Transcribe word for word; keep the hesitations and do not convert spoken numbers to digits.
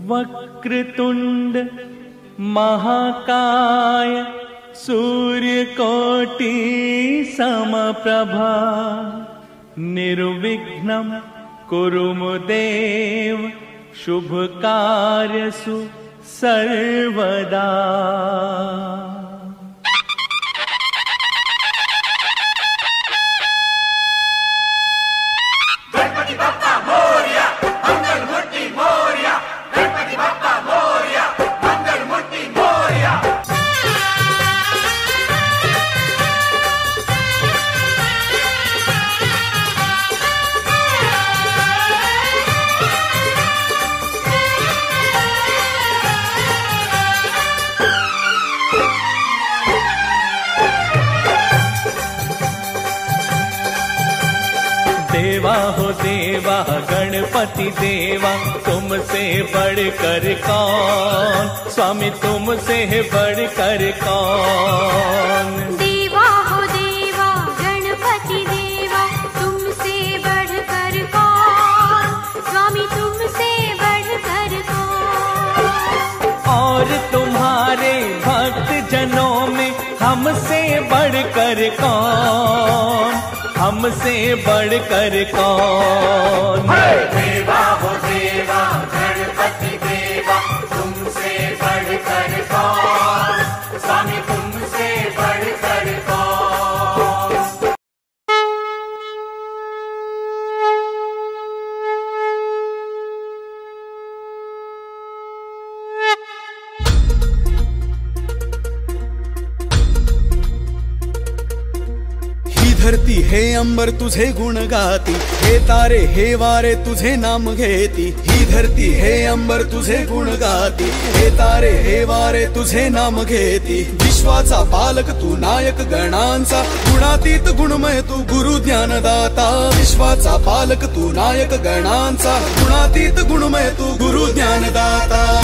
वक्रतुंड महाकाय सूर्यकोटि समप्रभा निर्विघ्नं कुरु देव शुभ कार्यसु सर्वदा। गणपति बप्पा मोरया, मंगल मूर्ति मोरया, गणपति बप्पा मोरया, मंगल मूर्ति मोरया। देवा हो देवा गणपति देवा, तुमसे बढ़कर कौन, स्वामी तुमसे बढ़कर कौन। देवा हो देवा गणपति देवा, तुमसे बढ़कर कौन, स्वामी तुमसे बढ़कर कौन। और तुम्हारे भक्त जनों में हमसे बढ़कर कौन, हमसे बढ़कर कौन। देवा हो देवा गणपति देवा, तुमसे बढ़कर कौन, स्वामी तुमसे बढ़कर कौन। धरती हे अंबर तुझे गुण गाती, हे तारे हे वारे तुझे नाम घेती। ही धरती हे अंबर तुझे गुण गाती, हे तारे हे वारे तुझे नाम घेती। विश्वाचा पालक तू नायक गणांचा, गुणातीत गुणमय तू गुरु ज्ञानदाता। विश्वाचा पालक तू नायक गणांचा, गुणातीत गुणमय तू गुरु ज्ञानदाता।